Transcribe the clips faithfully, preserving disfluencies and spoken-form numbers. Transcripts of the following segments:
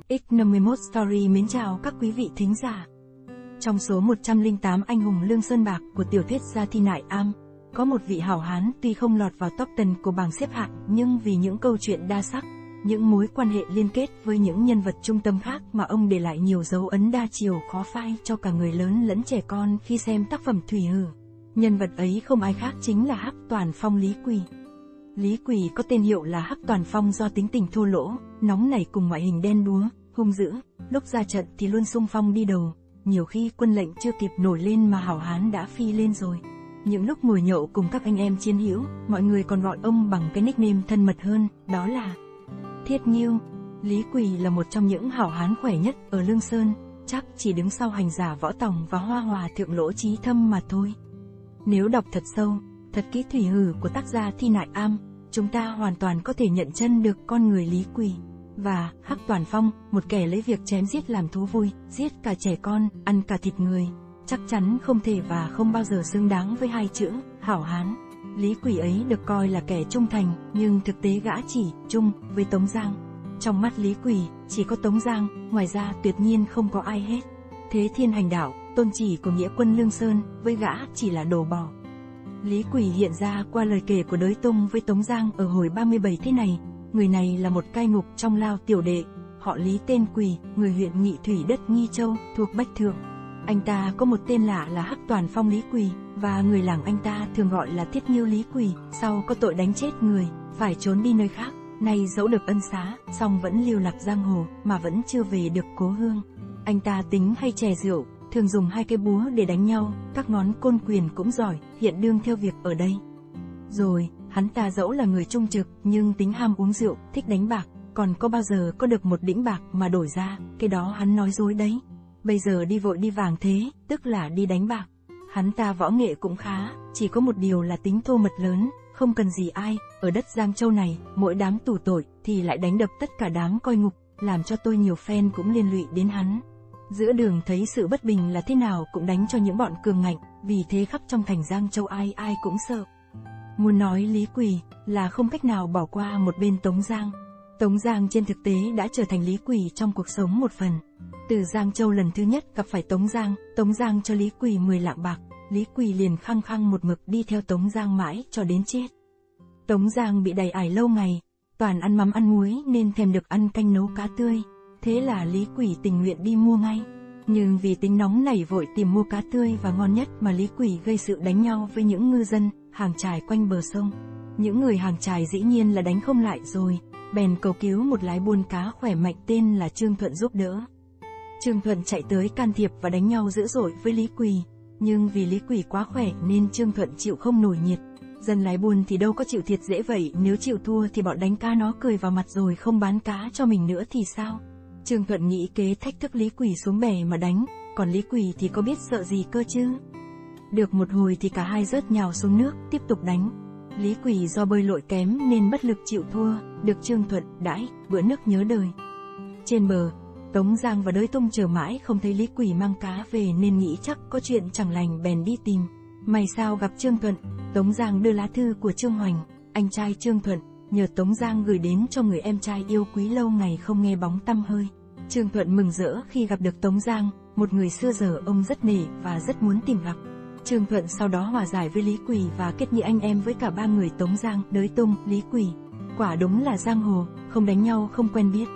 ích năm mươi mốt Story mến chào các quý vị thính giả. Trong số một trăm lẻ tám anh hùng Lương Sơn Bạc của tiểu thuyết gia Thi Nại Am, có một vị hảo hán tuy không lọt vào top mười của bảng xếp hạng, nhưng vì những câu chuyện đa sắc, những mối quan hệ liên kết với những nhân vật trung tâm khác mà ông để lại nhiều dấu ấn đa chiều khó phai cho cả người lớn lẫn trẻ con khi xem tác phẩm Thủy Hử. Nhân vật ấy không ai khác chính là Hắc Toàn Phong Lý Quỳ. Lý Quỳ có tên hiệu là Hắc Toàn Phong do tính tình thô lỗ, nóng nảy cùng ngoại hình đen đúa, hung dữ, lúc ra trận thì luôn xung phong đi đầu, nhiều khi quân lệnh chưa kịp nổi lên mà hảo hán đã phi lên rồi. Những lúc ngồi nhậu cùng các anh em chiến hữu, mọi người còn gọi ông bằng cái nickname thân mật hơn, đó là Thiết Nghiêu. Lý Quỳ là một trong những hảo hán khỏe nhất ở Lương Sơn, chắc chỉ đứng sau hành giả Võ Tòng và Hoa Hòa Thượng Lỗ Chí Thâm mà thôi. Nếu đọc thật sâu, thật kỹ Thủy Hử của tác giả Thi Nại Am, chúng ta hoàn toàn có thể nhận chân được con người Lý Quỳ. Và Hắc Toàn Phong, một kẻ lấy việc chém giết làm thú vui, giết cả trẻ con, ăn cả thịt người, chắc chắn không thể và không bao giờ xứng đáng với hai chữ hảo hán. Lý Quỳ ấy được coi là kẻ trung thành, nhưng thực tế gã chỉ chung với Tống Giang. Trong mắt Lý Quỳ, chỉ có Tống Giang, ngoài ra tuyệt nhiên không có ai hết. Thế thiên hành đạo, tôn chỉ của nghĩa quân Lương Sơn, với gã chỉ là đồ bỏ. Lý Quỳ hiện ra qua lời kể của Đới Tung với Tống Giang ở hồi ba mươi bảy thế này. Người này là một cai ngục trong lao tiểu đệ, họ Lý tên Quỳ, người huyện Nghị Thủy đất Nghi Châu, thuộc Bách Thượng. Anh ta có một tên lạ là Hắc Toàn Phong Lý Quỳ, và người làng anh ta thường gọi là Thiết Nghiêu Lý Quỳ. Sau có tội đánh chết người, phải trốn đi nơi khác, nay dẫu được ân xá, song vẫn lưu lạc giang hồ, mà vẫn chưa về được cố hương. Anh ta tính hay chè rượu, thường dùng hai cây búa để đánh nhau, các ngón côn quyền cũng giỏi, hiện đương theo việc ở đây. Rồi, hắn ta dẫu là người trung trực, nhưng tính ham uống rượu, thích đánh bạc, còn có bao giờ có được một đĩnh bạc mà đổi ra, cái đó hắn nói dối đấy. Bây giờ đi vội đi vàng thế, tức là đi đánh bạc. Hắn ta võ nghệ cũng khá, chỉ có một điều là tính thô mật lớn, không cần gì ai, ở đất Giang Châu này, mỗi đám tù tội, thì lại đánh đập tất cả đám coi ngục, làm cho tôi nhiều phen cũng liên lụy đến hắn. Giữa đường thấy sự bất bình là thế nào cũng đánh cho những bọn cường ngạnh, vì thế khắp trong thành Giang Châu ai ai cũng sợ. Muốn nói Lý Quỳ là không cách nào bỏ qua một bên Tống Giang. Tống Giang trên thực tế đã trở thành Lý Quỳ trong cuộc sống một phần. Từ Giang Châu lần thứ nhất gặp phải Tống Giang, Tống Giang cho Lý Quỳ mười lạng bạc, Lý Quỳ liền khăng khăng một mực đi theo Tống Giang mãi cho đến chết. Tống Giang bị đày ải lâu ngày, toàn ăn mắm ăn muối nên thèm được ăn canh nấu cá tươi, thế là Lý Quỳ tình nguyện đi mua ngay. Nhưng vì tính nóng nảy vội tìm mua cá tươi và ngon nhất mà Lý Quỳ gây sự đánh nhau với những ngư dân hàng chài quanh bờ sông. Những người hàng chài dĩ nhiên là đánh không lại rồi, bèn cầu cứu một lái buôn cá khỏe mạnh tên là Trương Thuận giúp đỡ. Trương Thuận chạy tới can thiệp và đánh nhau dữ dội với Lý Quỳ, nhưng vì Lý Quỳ quá khỏe nên Trương Thuận chịu không nổi nhiệt. Dân lái buôn thì đâu có chịu thiệt dễ vậy, nếu chịu thua thì bọn đánh cá nó cười vào mặt rồi không bán cá cho mình nữa thì sao? Trương Thuận nghĩ kế thách thức Lý Quỳ xuống bè mà đánh, còn Lý Quỳ thì có biết sợ gì cơ chứ? Được một hồi thì cả hai rớt nhào xuống nước, tiếp tục đánh. Lý Quỳ do bơi lội kém nên bất lực chịu thua, được Trương Thuận đãi, bữa nước nhớ đời. Trên bờ, Tống Giang và Đới Tung chờ mãi không thấy Lý Quỳ mang cá về nên nghĩ chắc có chuyện chẳng lành bèn đi tìm. May sao gặp Trương Thuận, Tống Giang đưa lá thư của Trương Hoành, anh trai Trương Thuận, nhờ Tống Giang gửi đến cho người em trai yêu quý lâu ngày không nghe bóng tăm hơi. Trương Thuận mừng rỡ khi gặp được Tống Giang, một người xưa giờ ông rất nể và rất muốn tìm gặp. Trương Thuận sau đó hòa giải với Lý Quỳ và kết nghĩa anh em với cả ba người Tống Giang, Đới Tung, Lý Quỳ. Quả đúng là giang hồ, không đánh nhau không quen biết.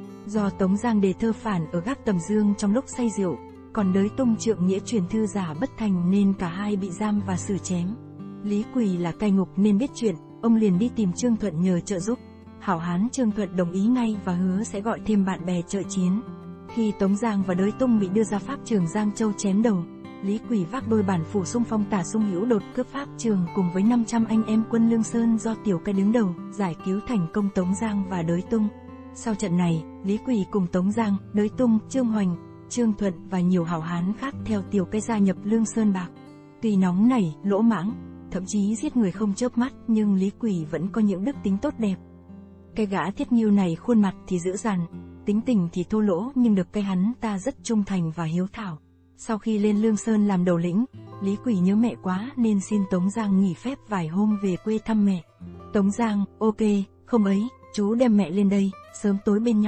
Do Tống Giang đề thơ phản ở gác Tầm Dương trong lúc say rượu, còn Đới Tung trượng nghĩa truyền thư giả bất thành nên cả hai bị giam và xử chém. Lý Quỳ là cai ngục nên biết chuyện, ông liền đi tìm Trương Thuận nhờ trợ giúp. Hảo hán Trương Thuận đồng ý ngay và hứa sẽ gọi thêm bạn bè trợ chiến. Khi Tống Giang và Đới Tung bị đưa ra pháp trường Giang Châu chém đầu, Lý Quỳ vác đôi bản phủ xung phong tả xung hữu đột cướp pháp trường cùng với năm trăm anh em quân Lương Sơn do Tiểu Cai đứng đầu, giải cứu thành công Tống Giang và Đới Tung. Sau trận này, Lý Quỳ cùng Tống Giang, Đới Tung, Trương Hoành, Trương Thuận và nhiều hảo hán khác theo Tiểu Cai gia nhập Lương Sơn Bạc. Tuy nóng nảy, lỗ mãng, thậm chí giết người không chớp mắt, nhưng Lý Quỳ vẫn có những đức tính tốt đẹp. Cái gã Thiết Nghiêu này khuôn mặt thì dữ dằn, tính tình thì thô lỗ, nhưng được cái hắn ta rất trung thành và hiếu thảo. Sau khi lên Lương Sơn làm đầu lĩnh, Lý Quỳ nhớ mẹ quá nên xin Tống Giang nghỉ phép vài hôm về quê thăm mẹ. Tống Giang, ok, không ấy, chú đem mẹ lên đây, sớm tối bên nhau,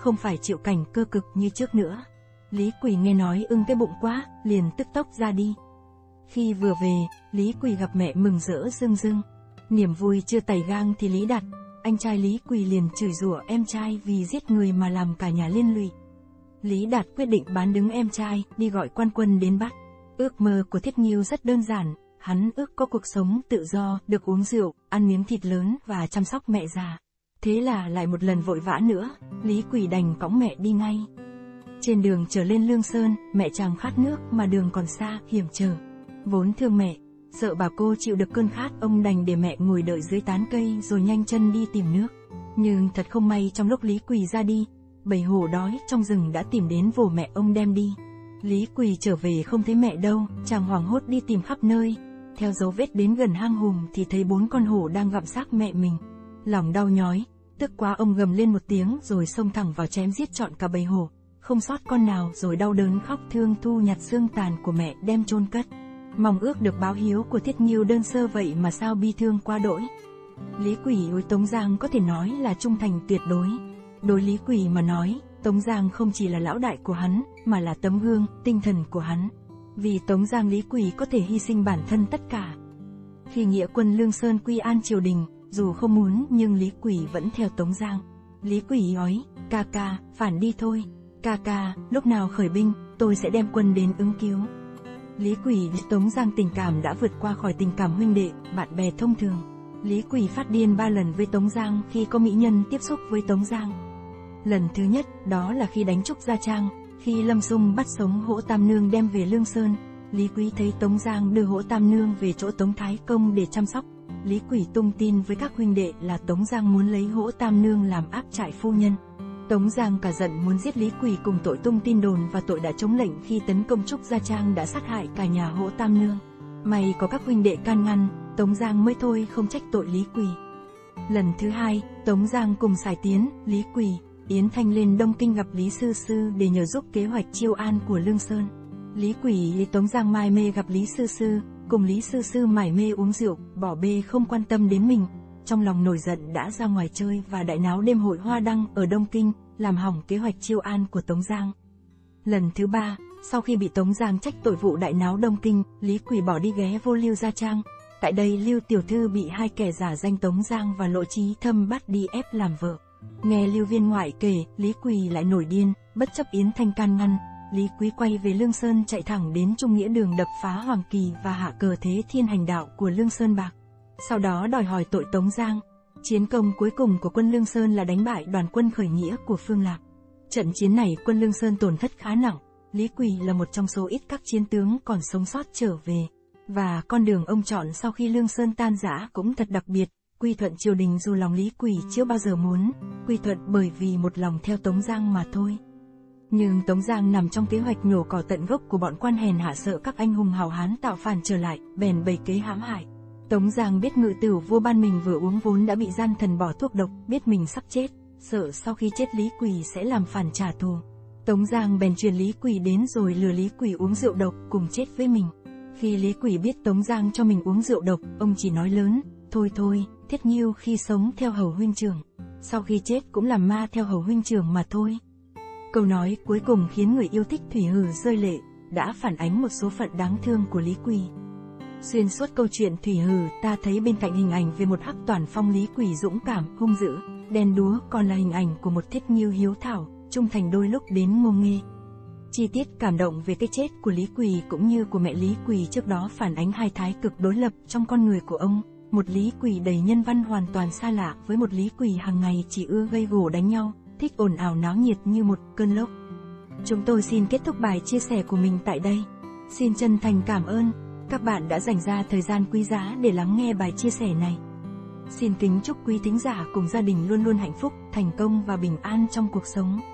không phải chịu cảnh cơ cực như trước nữa. Lý Quỳ nghe nói ưng cái bụng quá, liền tức tốc ra đi. Khi vừa về, Lý Quỳ gặp mẹ mừng rỡ rưng rưng. Niềm vui chưa tày gang thì Lý Đạt, anh trai Lý Quỳ liền chửi rủa em trai vì giết người mà làm cả nhà liên lụy. Lý Đạt quyết định bán đứng em trai, đi gọi quan quân đến bắt. Ước mơ của Thiết Nghiêu rất đơn giản, hắn ước có cuộc sống tự do, được uống rượu, ăn miếng thịt lớn và chăm sóc mẹ già. Thế là lại một lần vội vã nữa, Lý Quỳ đành cõng mẹ đi ngay. Trên đường trở lên Lương Sơn, mẹ chàng khát nước mà đường còn xa, hiểm trở. Vốn thương mẹ, sợ bà cô chịu được cơn khát, ông đành để mẹ ngồi đợi dưới tán cây rồi nhanh chân đi tìm nước. Nhưng thật không may, trong lúc Lý Quỳ ra đi, bầy hổ đói trong rừng đã tìm đến vồ mẹ ông đem đi. Lý Quỳ trở về không thấy mẹ đâu, chàng hoảng hốt đi tìm khắp nơi. Theo dấu vết đến gần hang hùm thì thấy bốn con hổ đang gặm xác mẹ mình. Lòng đau nhói, tức quá ông gầm lên một tiếng rồi xông thẳng vào chém giết trọn cả bầy hổ, không sót con nào, rồi đau đớn khóc thương thu nhặt xương tàn của mẹ đem chôn cất. Mong ước được báo hiếu của Thiết Nghiêu đơn sơ vậy mà sao bi thương quá đỗi. Lý Quỳ với Tống Giang có thể nói là trung thành tuyệt đối. Đối Lý Quỳ mà nói, Tống Giang không chỉ là lão đại của hắn, mà là tấm gương, tinh thần của hắn. Vì Tống Giang, Lý Quỳ có thể hy sinh bản thân tất cả. Khi nghĩa quân Lương Sơn quy an triều đình, dù không muốn nhưng Lý Quỳ vẫn theo Tống Giang. Lý Quỳ nói, ca ca, phản đi thôi. Ca ca, lúc nào khởi binh, tôi sẽ đem quân đến ứng cứu. Lý Quỳ với Tống Giang tình cảm đã vượt qua khỏi tình cảm huynh đệ, bạn bè thông thường. Lý Quỳ phát điên ba lần với Tống Giang khi có mỹ nhân tiếp xúc với Tống Giang. Lần thứ nhất, đó là khi đánh Trúc Gia Trang, khi Lâm Xung bắt sống Hỗ Tam Nương đem về Lương Sơn. Lý Quý thấy Tống Giang đưa Hỗ Tam Nương về chỗ Tống Thái Công để chăm sóc. Lý Quỳ tung tin với các huynh đệ là Tống Giang muốn lấy Hỗ Tam Nương làm áp trại phu nhân. Tống Giang cả giận muốn giết Lý Quỳ, cùng tội tung tin đồn và tội đã chống lệnh khi tấn công Trúc Gia Trang đã sát hại cả nhà Hỗ Tam Nương. May có các huynh đệ can ngăn, Tống Giang mới thôi không trách tội Lý Quỳ. Lần thứ hai, Tống Giang cùng Sải Tiến, Lý Quỳ, Yến Thanh lên Đông Kinh gặp Lý Sư Sư để nhờ giúp kế hoạch chiêu an của Lương Sơn. Lý Quỳ, Tống Giang mải mê gặp Lý Sư Sư, cùng Lý Sư Sư mải mê uống rượu, bỏ bê không quan tâm đến mình. Trong lòng nổi giận đã ra ngoài chơi và đại náo đêm hội hoa đăng ở Đông Kinh, làm hỏng kế hoạch chiêu an của Tống Giang. Lần thứ ba, sau khi bị Tống Giang trách tội vụ đại náo Đông Kinh, Lý Quỳ bỏ đi ghé vô Lưu Gia Trang. Tại đây Lưu tiểu thư bị hai kẻ giả danh Tống Giang và Lộ Chí Thâm bắt đi ép làm vợ. Nghe Lưu Viên ngoại kể, Lý Quỳ lại nổi điên, bất chấp Yến Thanh can ngăn, Lý Quý quay về Lương Sơn, chạy thẳng đến Trung Nghĩa Đường đập phá Hoàng Kỳ và hạ cờ Thế Thiên hành đạo của Lương Sơn Bạc. Sau đó đòi hỏi tội Tống Giang. Chiến công cuối cùng của quân Lương Sơn là đánh bại đoàn quân khởi nghĩa của Phương Lạc. Trận chiến này quân Lương Sơn tổn thất khá nặng, Lý Quỳ là một trong số ít các chiến tướng còn sống sót trở về. Và con đường ông chọn sau khi Lương Sơn tan rã cũng thật đặc biệt, quy thuận triều đình dù lòng Lý Quỳ chưa bao giờ muốn, quy thuận bởi vì một lòng theo Tống Giang mà thôi. Nhưng Tống Giang nằm trong kế hoạch nhổ cỏ tận gốc của bọn quan hèn hạ, sợ các anh hùng hào hán tạo phản trở lại, bèn bày kế hãm hại. Tống Giang biết Ngự Tửu vua ban mình vừa uống vốn đã bị gian thần bỏ thuốc độc, biết mình sắp chết, sợ sau khi chết Lý Quỳ sẽ làm phản trả thù. Tống Giang bèn truyền Lý Quỳ đến rồi lừa Lý Quỳ uống rượu độc cùng chết với mình. Khi Lý Quỳ biết Tống Giang cho mình uống rượu độc, ông chỉ nói lớn, thôi thôi, Thiết Nghiêu khi sống theo hầu huynh trưởng, sau khi chết cũng làm ma theo hầu huynh trưởng mà thôi. Câu nói cuối cùng khiến người yêu thích Thủy Hử rơi lệ, đã phản ánh một số phận đáng thương của Lý Quỳ. Xuyên suốt câu chuyện Thủy Hử, ta thấy bên cạnh hình ảnh về một hắc toàn phong Lý Quỳ dũng cảm, hung dữ, đen đúa, còn là hình ảnh của một Thiết Nghiêu hiếu thảo, trung thành đôi lúc đến ngô nghê. Chi tiết cảm động về cái chết của Lý Quỳ cũng như của mẹ Lý Quỳ trước đó phản ánh hai thái cực đối lập trong con người của ông, một Lý Quỳ đầy nhân văn hoàn toàn xa lạ với một Lý Quỳ hàng ngày chỉ ưa gây gổ đánh nhau, thích ồn ào náo nhiệt như một cơn lốc. Chúng tôi xin kết thúc bài chia sẻ của mình tại đây. Xin chân thành cảm ơn các bạn đã dành ra thời gian quý giá để lắng nghe bài chia sẻ này. Xin kính chúc quý thính giả cùng gia đình luôn luôn hạnh phúc, thành công và bình an trong cuộc sống.